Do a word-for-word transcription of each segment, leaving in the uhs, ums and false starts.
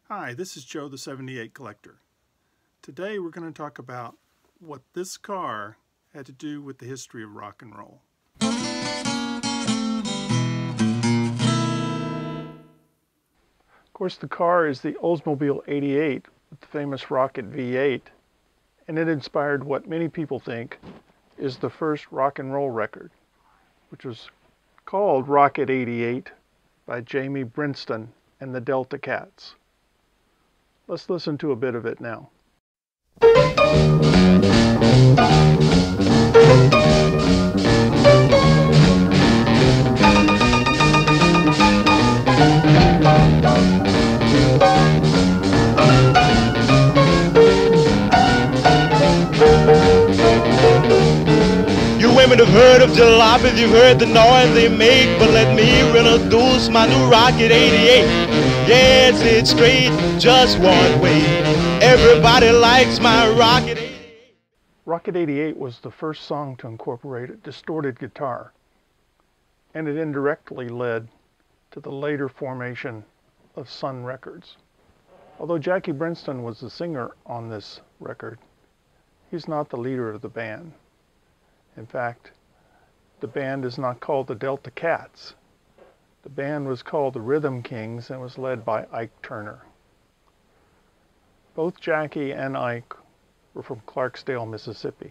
Hi, this is Joe the seventy-eight Collector. Today we're going to talk about what this car had to do with the history of rock and roll. Of course, the car is the Oldsmobile eighty-eight with the famous Rocket V eight, and it inspired what many people think is the first rock and roll record, which was called Rocket eighty-eight by Jamie Brinston and the Delta Cats. Let's listen to a bit of it now. You women have heard of jalopies, you've heard the noise they make, but let me introduce my new Rocket eighty-eight. Yes, it's straight, just one way. Everybody likes my Rocket eighty-eight. Rocket eighty-eight was the first song to incorporate a distorted guitar, and it indirectly led to the later formation of Sun Records. Although Jackie Brinston was the singer on this record, he's not the leader of the band. In fact, the band is not called the Delta Cats. The band was called the Rhythm Kings and was led by Ike Turner. Both Jackie and Ike were from Clarksdale, Mississippi,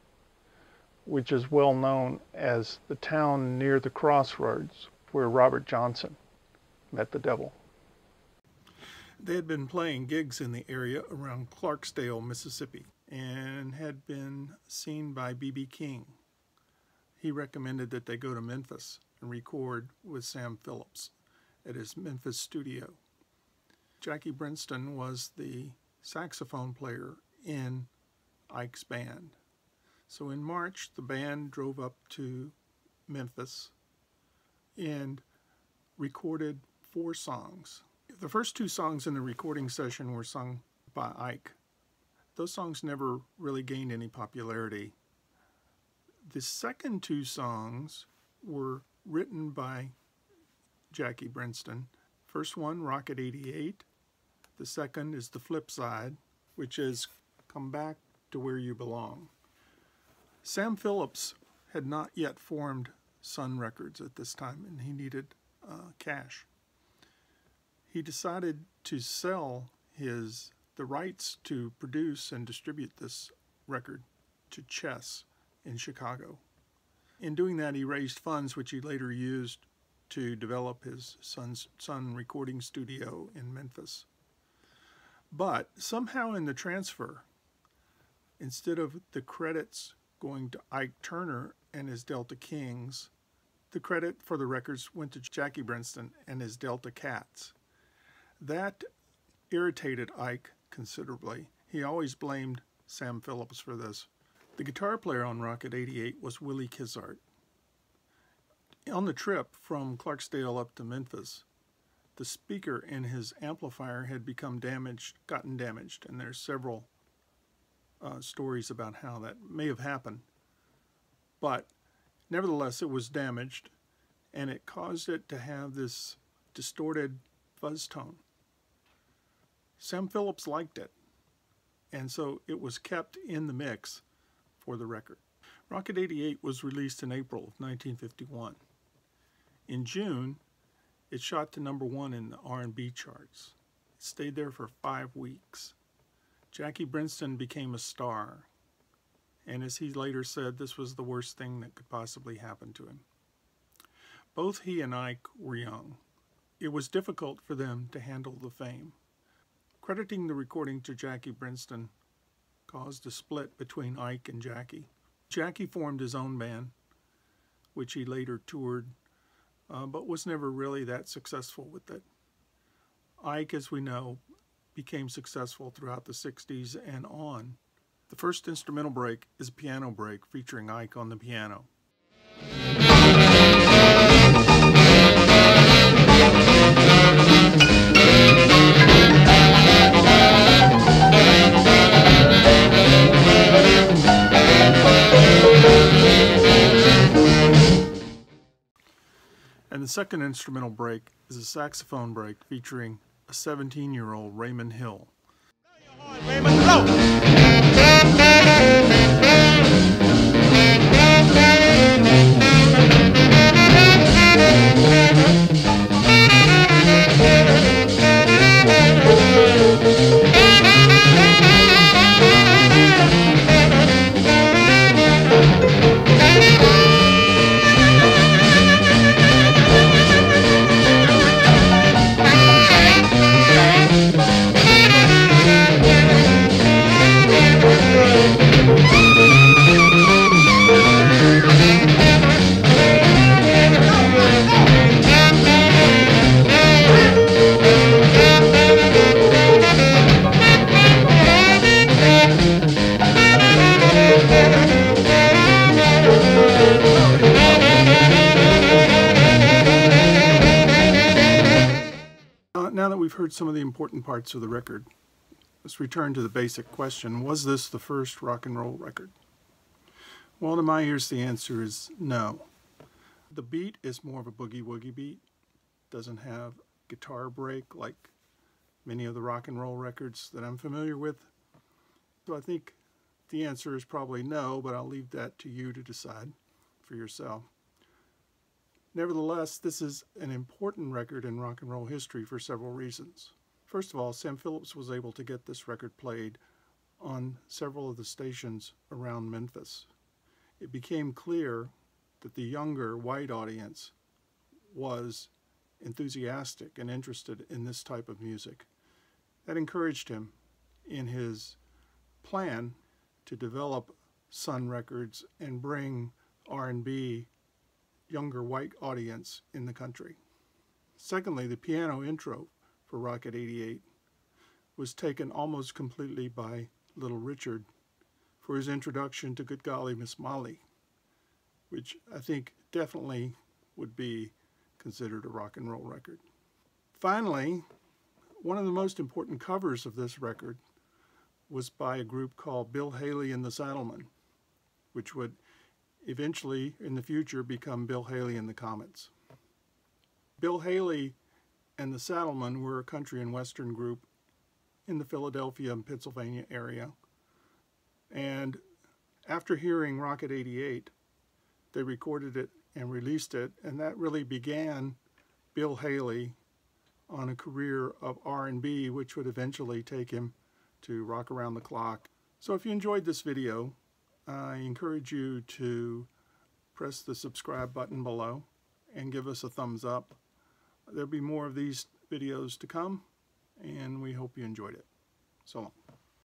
which is well known as the town near the crossroads where Robert Johnson met the devil. They had been playing gigs in the area around Clarksdale, Mississippi, and had been seen by B B King. He recommended that they go to Memphis and record with Sam Phillips at his Memphis studio. Jackie Brinston was the saxophone player in Ike's band. So in March, the band drove up to Memphis and recorded four songs. The first two songs in the recording session were sung by Ike. Those songs never really gained any popularity. The second two songs were written by Jackie Brinston. First one, Rocket eighty-eight. The second is The Flip Side, which is Come Back to Where You Belong. Sam Phillips had not yet formed Sun Records at this time, and he needed uh, cash. He decided to sell his the rights to produce and distribute this record to Chess in Chicago. In doing that, he raised funds which he later used to develop his son's Sun recording studio in Memphis. But somehow in the transfer, instead of the credits going to Ike Turner and his Delta Kings, the credit for the records went to Jackie Brinston and his Delta Cats. That irritated Ike considerably. He always blamed Sam Phillips for this. The guitar player on Rocket eighty-eight was Willie Kizart. On the trip from Clarksdale up to Memphis, the speaker in his amplifier had become damaged, gotten damaged, and there's several uh, stories about how that may have happened. But nevertheless, it was damaged, and it caused it to have this distorted fuzz tone. Sam Phillips liked it, and so it was kept in the mix for the record. Rocket eighty-eight was released in April of nineteen fifty-one. In June, it shot to number one in the R and B charts. It stayed there for five weeks. Jackie Brinston became a star, and as he later said, this was the worst thing that could possibly happen to him. Both he and Ike were young. It was difficult for them to handle the fame. Crediting the recording to Jackie Brinston caused a split between Ike and Jackie. Jackie formed his own band, which he later toured, uh, but was never really that successful with it. Ike, as we know, became successful throughout the sixties and on. The first instrumental break is a piano break featuring Ike on the piano. And the second instrumental break is a saxophone break featuring a seventeen-year-old Raymond Hill. Raymond, blow! Now that we've heard some of the important parts of the record, let's return to the basic question: was this the first rock and roll record? Well, to my ears, the answer is no. The beat is more of a boogie-woogie beat. Doesn't have guitar break like many of the rock and roll records that I'm familiar with. So I think the answer is probably no, but I'll leave that to you to decide for yourself. Nevertheless, this is an important record in rock and roll history for several reasons. First of all, Sam Phillips was able to get this record played on several of the stations around Memphis. It became clear that the younger white audience was enthusiastic and interested in this type of music. That encouraged him in his plan to develop Sun Records and bring R and B younger white audience in the country. Secondly, the piano intro for Rocket eighty-eight was taken almost completely by Little Richard for his introduction to Good Golly Miss Molly, which I think definitely would be considered a rock and roll record. Finally, one of the most important covers of this record was by a group called Bill Haley and the Saddlemen, which would eventually, in the future, become Bill Haley and the Comets. Bill Haley and the Saddlemen were a country and western group in the Philadelphia and Pennsylvania area. And after hearing Rocket eighty-eight, they recorded it and released it, and that really began Bill Haley on a career of R and B, which would eventually take him to Rock Around the Clock. So if you enjoyed this video, I encourage you to press the subscribe button below and give us a thumbs up. There'll be more of these videos to come, and we hope you enjoyed it. So long.